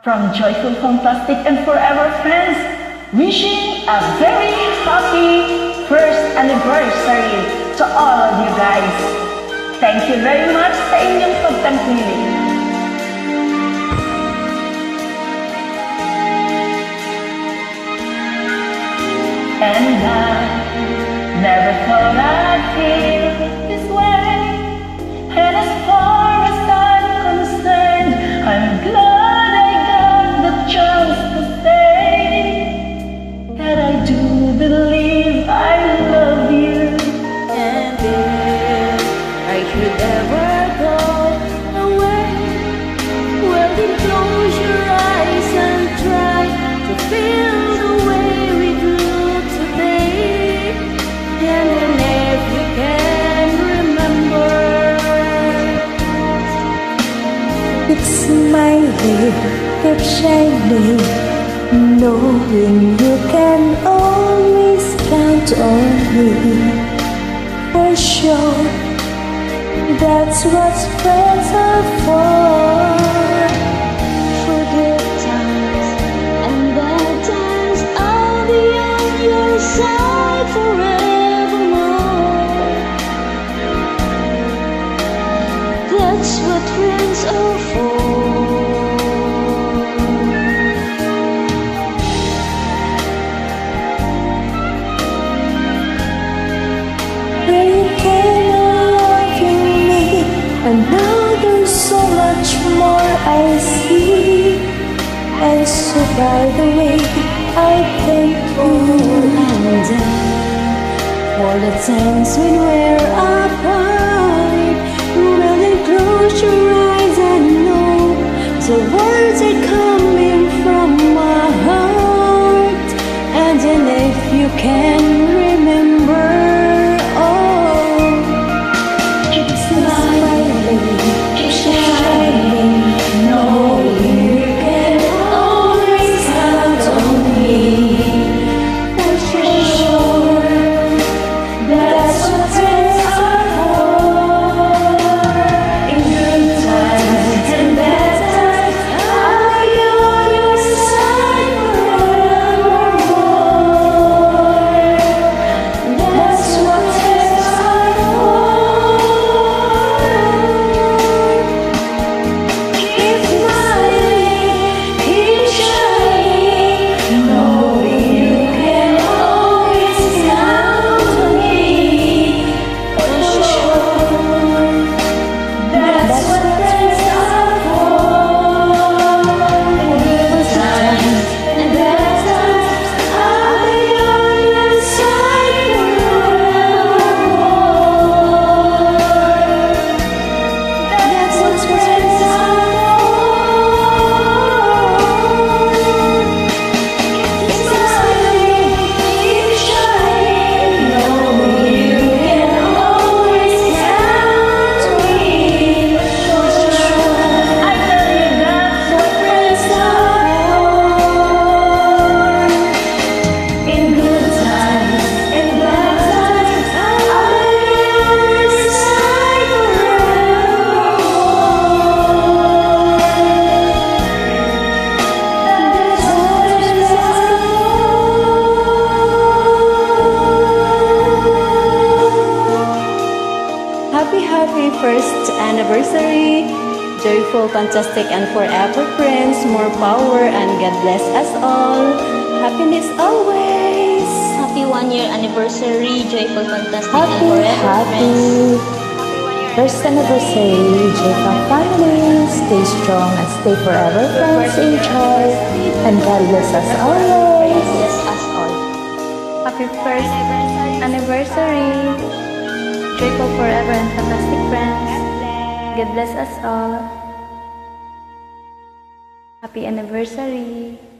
from Joyful, Fantastic, and Forever Friends, wishing a very happy first anniversary to all of you guys. Thank you very much sa inyong pagtangkilik. And I never thought I'd feel this way. And as far as I'm concerned, I'm glad I got the chance to say that I do believe I love you. And if I should ever go away, well then close your eyes and try to feel the way we do today. And then if you can remember, keep smiling, keep shining, knowing you can always count on me. For sure, that's what friends are for. for good times and bad times, I'll be on your side forevermore. That's what friends are for. When you came loving me, and now there's so much more I see. And so by the way, I thank you. And for the times when we're apart, well then close your eyes and know the words are coming from my heart. And then if you can remember, oh, Keep smiling, keep shining, knowing you can always count on me. For sure, that's what friends are for. In good times and bad times, I'll be on your side forevermore. That's what friends are for. Keep smiling, keep shining, knowing you can always count on me. For sure, that's what friends are for. In good times and bad times, I'll be on your side forevermore. That's what friends are for. Keep smiling, keep shining, knowing you can always count on me. For sure, I tell you that's what friends are for. In good times and bad times, I'll be on your side forevermore. That's what friends are for. happy first anniversary, joyful, fantastic, and forever friends. More power and God bless us all. Happiness always. Happy 1-year anniversary, joyful, fantastic, and Happy, forever friends. first anniversary, jfaff family. Stay strong and stay forever friends in joy. And God bless us always. Bless us all. Happy first anniversary, joyful, forever, and fantastic friends. God bless us all. Happy anniversary.